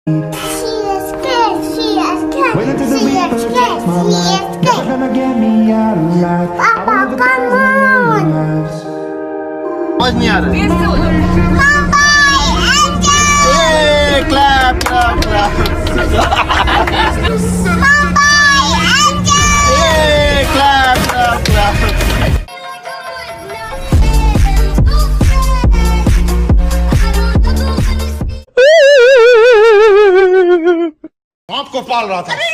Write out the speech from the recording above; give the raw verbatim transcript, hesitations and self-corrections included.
She is good, she is good, Wait until the she week is protects good, my she life. is Never good. gonna get me out alive. Papa, I wanna come on. Можно я? Bye-bye, Angel. Yay! Clap, clap, clap. Bye-bye, Angel. Yay! Clap, clap, clap. आपको पाल रहा था।